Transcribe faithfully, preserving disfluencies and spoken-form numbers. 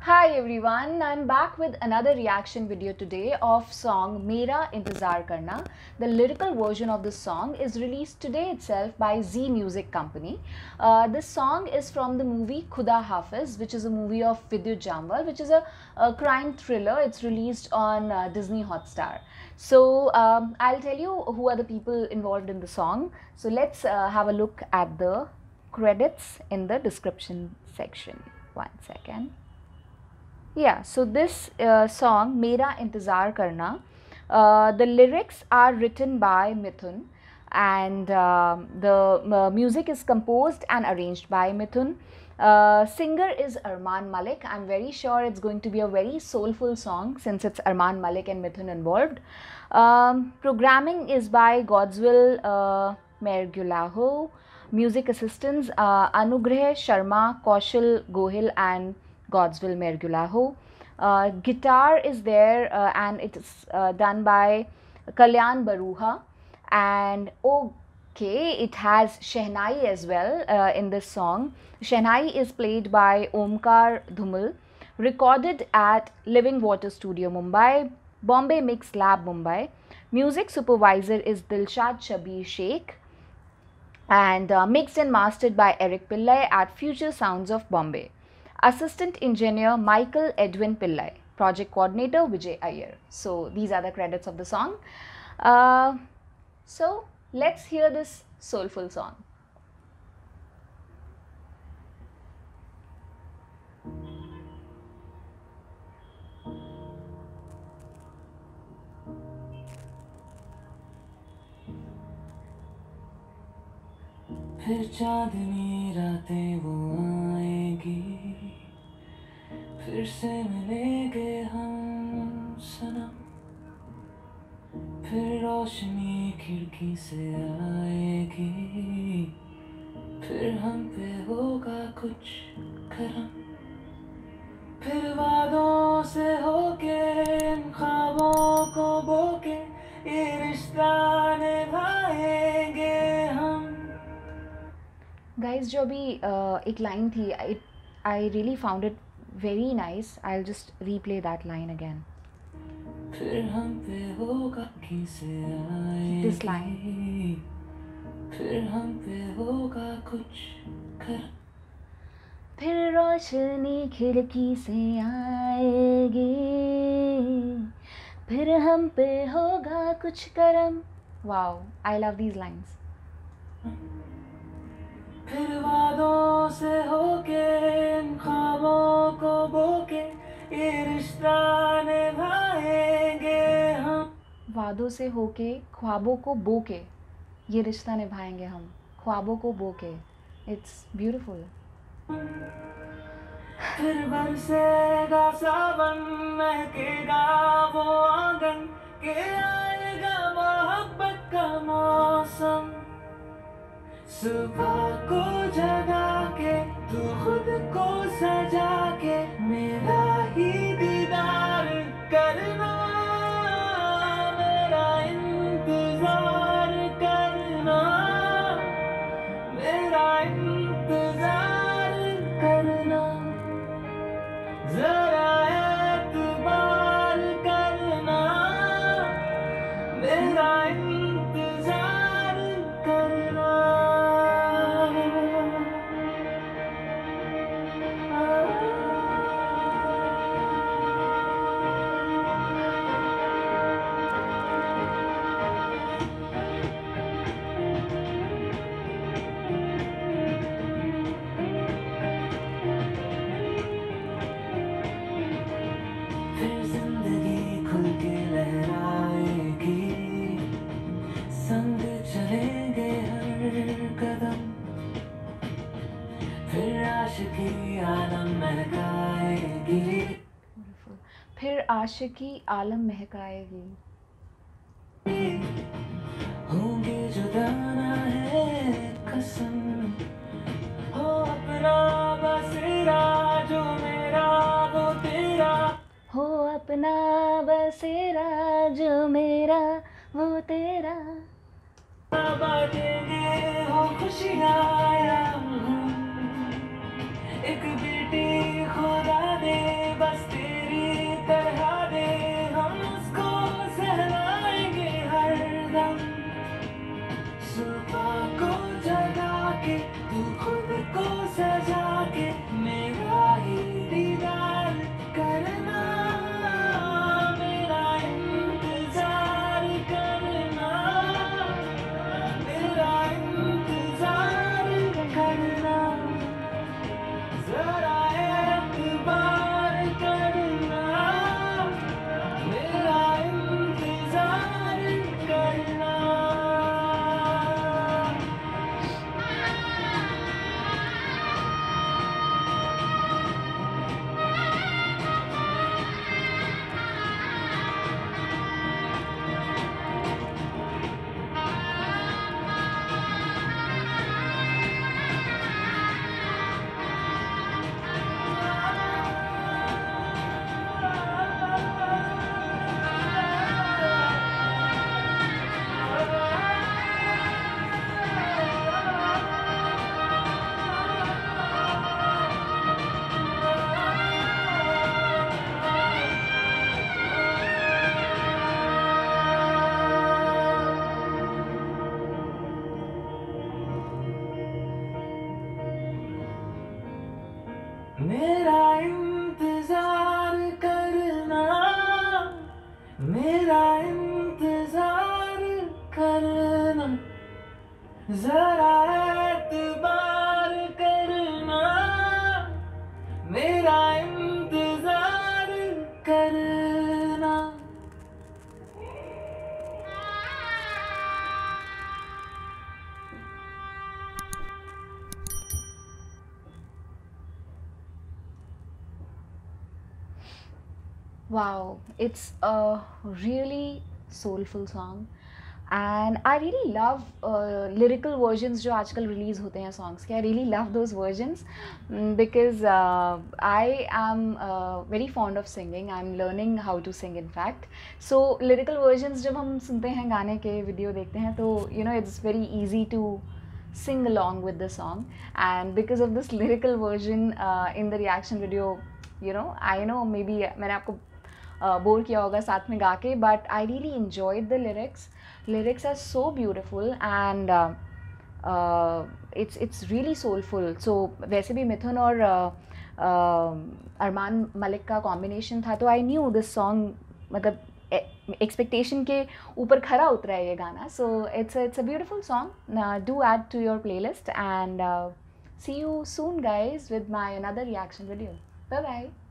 Hi everyone, I'm back with another reaction video today of song Mera Intezar Karna. The lyrical version of this song is released today itself by Zee Music Company. Uh, this song is from the movie Khuda Hafiz, which is a movie of Vidyut Jamwal, which is a, a crime thriller. It's released on uh, Disney Hotstar. So um, I'll tell you who are the people involved in the song. So let's uh, have a look at the credits in the description section. One second. Yeah, so this uh, song, Mera Intezar Karna, uh, the lyrics are written by Mithun, and um the uh, music is composed and arranged by Mithun. Uh, singer is Armaan Malik. I'm very sure it's going to be a very soulful song since it's Armaan Malik and Mithun involved. Um, programming is by Godswill uh, Mergulaho. Music assistants uh, Anugrah Sharma, Kaushal Gohil, and Godswill Mergulaho. Uh, guitar is there uh, and it's uh, done by Kalyan Baruha. And okay, it has Shehnai as well uh, in this song. Shehnai is played by Omkar Dhumul. Recorded at Living Water Studio, Mumbai. Bombay Mix Lab, Mumbai. Music supervisor is Dilshad Shabir Sheikh. And uh, mixed and mastered by Eric Pillai at Future Sounds of Bombay. Assistant Engineer Michael Edwin Pillai. Project Coordinator Vijay Iyer. So these are the credits of the song. Uh, so let's hear this soulful song. फिर चांदनी रातें वो आएगी, फिर से मिलेंगे हम सनम, फिर रोशनी खिड़की से आएगी, फिर हम पे होगा कुछ करम, फिर वादों से होके इन ख्वाबों को बोके ये रिश्ता निभाएंगे हम. Guys, जो अभी uh, एक लाइन थी, it, I really found it very nice. I'll just replay that line again. फिर हम पे होगा किसे आएगी, This line. फिर हम पे होगा कुछ कर, फिर रोशनी खिड़की से आएगी, फिर हम पे होगा कुछ करम. Wow, I love these lines. फिर वादों से होके इन ख्वाबों को बोके ये रिश्ता निभाएंगे हम. वादों से होके ख्वाबों को बो के ये रिश्ता निभाएंगे हम. ख्वाबों को बो के. It's beautiful. फिर बरसेगा सावन, महकेगा वो आंगन, के आएगा मोहब्बत का मौसम. सुबह को जगा के तू खुद को सजा के मेरा ही दीदार करना, मेरा इंतजार करना, मेरा इंतजार करना, जरा एतबार करना, मेरा इंतजार करना. फिर जिंदगी खुल के लहराएगी, संग चलेंगे हर कदम, फिर आशिकी आलम महकाएगी, Beautiful. फिर आशिकी आलम महकाएगी. होंगे जुदाना है कसम, हो अपना बसेरा जो मेरा वो तेरा, हो अपना बसेरा जो मेरा वो तेरा. बांटेंगे हो खुशियाँ हम, एक बेटी खुदा दे मेरा इंतजार करना, मेरा इंतजार करना, जरा एतबार करना, मेरा इंतजार करना। Wow, it's a really soulful song. And I really love uh, lyrical versions जो आजकल release होते हैं songs के. I really love those versions mm, because uh, I am uh, very fond of singing. I'm learning how to sing in fact. So lyrical versions जब हम सुनते हैं गाने के video देखते हैं तो you know it's very easy to sing along with the song. And because of this lyrical version uh, in the reaction video, you know I know maybe मैंने आपको बोर किया होगा साथ में गा के, but I really enjoyed the lyrics. Lyrics are so beautiful and it's it's really soulful. So वैसे भी मिथुन और uh, uh, अरमान मलिक का कॉम्बिनेशन था, तो आई न्यू दिस सॉन्ग मतलब एक्सपेक्टेशन के ऊपर खरा उतरा है ये गाना. So it's it's a beautiful song. Do add to your playlist and see you soon guys with my another reaction video. Bye bye.